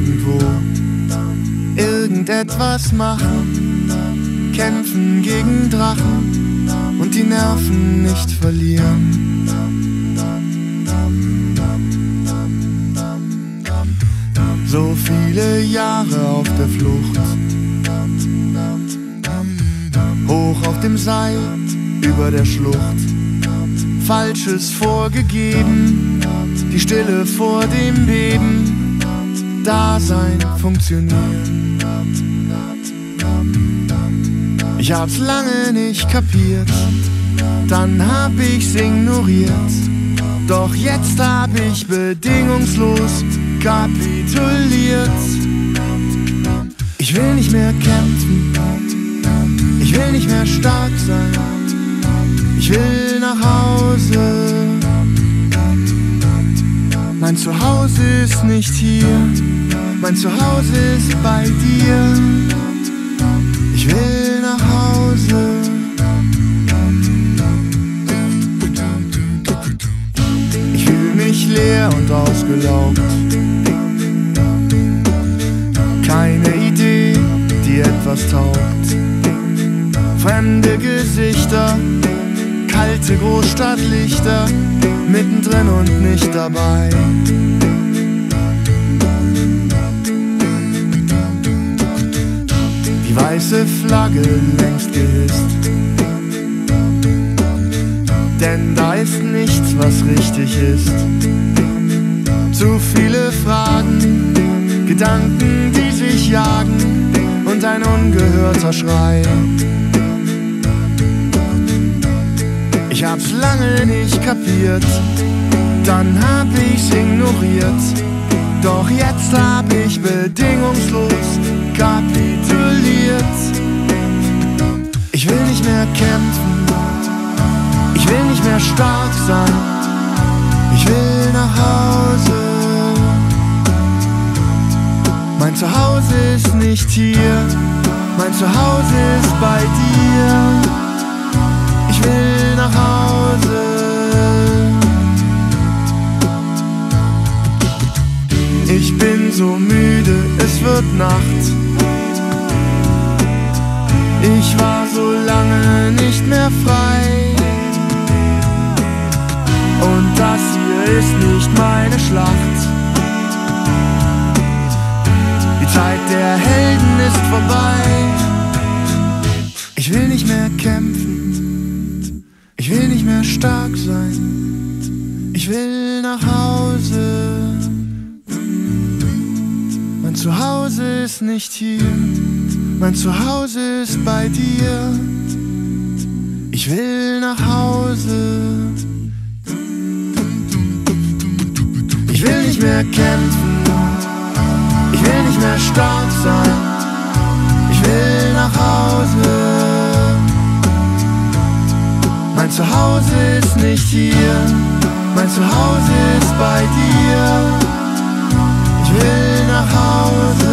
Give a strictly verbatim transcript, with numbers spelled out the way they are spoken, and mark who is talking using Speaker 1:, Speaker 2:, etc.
Speaker 1: irgendwo irgendetwas machen, kämpfen gegen Drachen und die Nerven nicht verlieren. So viele Jahre auf der Flucht, hoch auf dem Seil über der Schlucht, Falsches vorgegeben, die Stille vor dem Beben, Dasein funktionieren. Ich hab's lange nicht kapiert, dann hab ich's ignoriert, doch jetzt hab ich bedingungslos kapituliert. Ich will nicht mehr kämpfen, ich will nicht mehr stark sein, ich will nach Hause. Mein Zuhause ist nicht hier, mein Zuhause ist bei dir. Ich will nach Hause. Ich fühl mich leer und ausgelaugt, keine Idee, die etwas taugt. Fremde Gesichter, kalte Großstadtlichter, mittendrin und nicht dabei. Die weiße Flagge längst gehisst, denn da ist nichts, was richtig ist. Zu viele Fragen, Gedanken, die sich jagen und ein ungehörter Schrei. Ich hab's lange nicht kapiert, dann hab ich's ignoriert, doch jetzt hab ich bedingungslos kapituliert. Ich will nicht mehr kämpfen, ich will nicht mehr stark sein, ich will nach Hause. Mein Zuhause ist nicht hier, mein Zuhause ist bei dir. Ich will nach Hause. Ich bin so müde, es wird Nacht. Ich war so lange nicht mehr frei. Und das hier ist nicht meine Schlacht. Die Zeit der Helden ist vorbei. Ich will nicht mehr kämpfen, ich will nicht mehr stark sein, ich will nach Hause. Mein Zuhause ist nicht hier, mein Zuhause ist bei dir. Ich will nach Hause. Ich will nicht mehr kämpfen, ich will nicht mehr stark sein, ich will nach Hause. Mein Zuhause ist nicht hier, mein Zuhause ist bei dir. Ich will nach Hause.